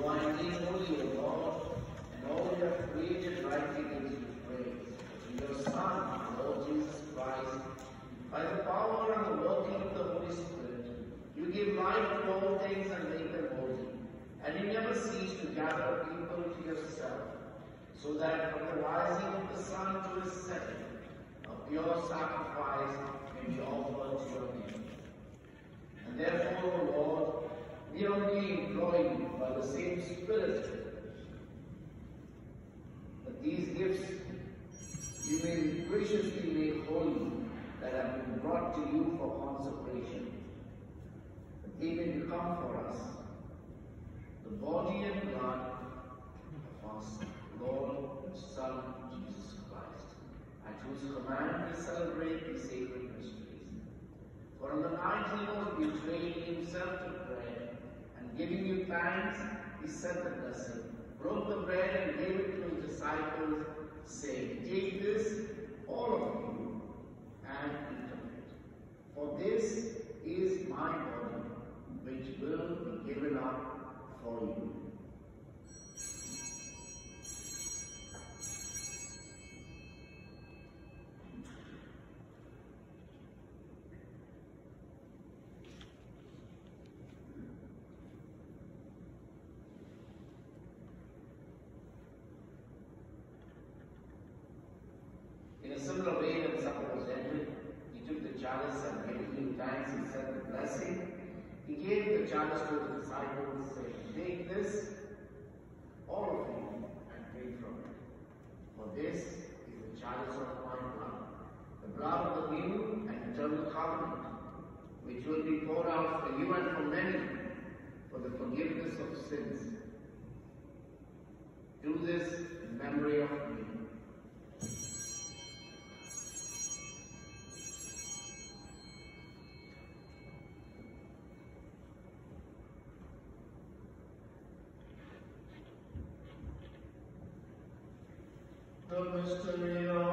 are indeed holy, O Lord, and all you have created rightly gives you praise. In your Son, Lord Jesus Christ, by the power and the working of the Holy Spirit, you give life to all things and make them holy, and you never cease to gather people to yourself, so that from the rising of the sun to its setting, a pure sacrifice may be offered to your name. And therefore, O Lord, we only implore you by the same Spirit that these gifts you may graciously make holy that have been brought to you for consecration, that they may become for us the body and blood of our Lord and Son, Jesus Christ, at whose command we celebrate these sacred mysteries. For on the night he was betrayed, he himself took bread, and giving you thanks, he said the blessing, broke the bread and gave it to his disciples, saying, "Take this, all of you, and eat of it. For this is my body, which will be given up for you." In a similar way, when supper was ended, he took the chalice and giving thanks, he said the blessing. He gave the chalice to his disciples, saying, "Take this, all of you, and drink from it. For this is the chalice of my blood, the blood of the new and eternal covenant, which will be poured out for you and for many for the forgiveness of sins. Do this in memory of me." The mystery of